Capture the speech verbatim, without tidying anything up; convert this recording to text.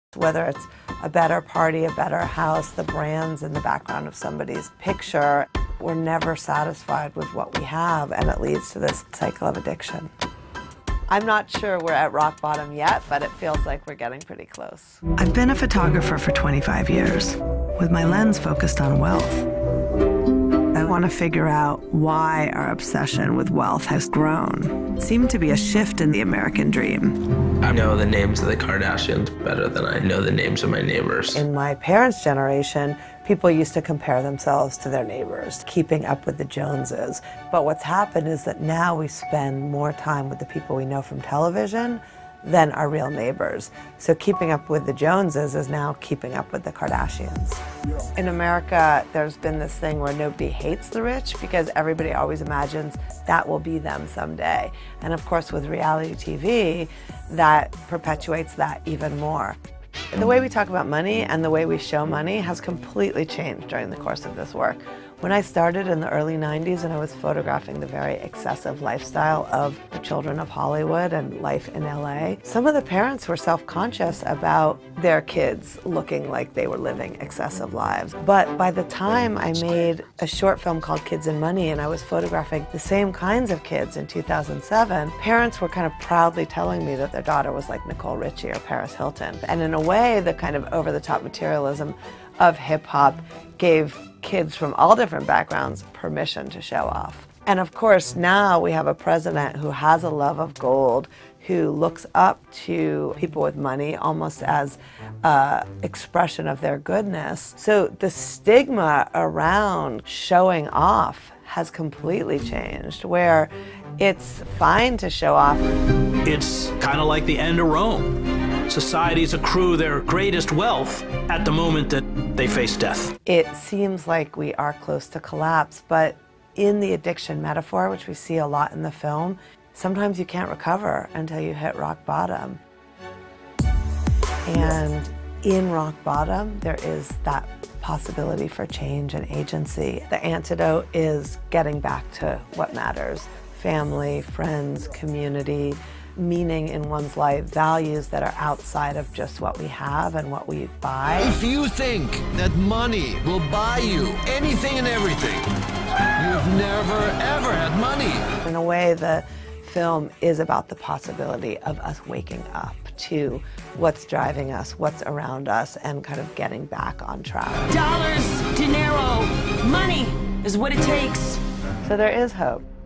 Whether it's a better party, a better house, the brands in the background of somebody's picture, we're never satisfied with what we have, and it leads to this cycle of addiction. I'm not sure we're at rock bottom yet, but it feels like we're getting pretty close. I've been a photographer for twenty-five years, with my lens focused on wealth. I want to figure out why our obsession with wealth has grown. It seemed to be a shift in the American dream. I know the names of the Kardashians better than I know the names of my neighbors. In my parents' generation, people used to compare themselves to their neighbors, keeping up with the Joneses. But what's happened is that now we spend more time with the people we know from television than our real neighbors. So keeping up with the Joneses is now keeping up with the Kardashians. In America, there's been this thing where nobody hates the rich because everybody always imagines that will be them someday. And of course, with reality T V, that perpetuates that even more. The way we talk about money and the way we show money has completely changed during the course of this work. When I started in the early nineties and I was photographing the very excessive lifestyle of the children of Hollywood and life in L A, some of the parents were self-conscious about their kids looking like they were living excessive lives. But by the time I made a short film called Kids and Money and I was photographing the same kinds of kids in two thousand seven, parents were kind of proudly telling me that their daughter was like Nicole Richie or Paris Hilton. And in a way, the kind of over-the-top materialism of hip-hop gave kids from all different backgrounds permission to show off. And of course, now we have a president who has a love of gold, who looks up to people with money almost as an expression of their goodness. So the stigma around showing off has completely changed, where it's fine to show off. It's kind of like the end of Rome. Societies accrue their greatest wealth at the moment that they face death. It seems like we are close to collapse, but in the addiction metaphor, which we see a lot in the film, sometimes you can't recover until you hit rock bottom. And in rock bottom, there is that possibility for change and agency. The antidote is getting back to what matters: family, friends, community, meaning in one's life, values that are outside of just what we have and what we buy. If you think that money will buy you anything and everything, you've never ever had money. In a way, the film is about the possibility of us waking up to what's driving us, what's around us, and kind of getting back on track. Dollars, dinero, money is what it takes. So there is hope.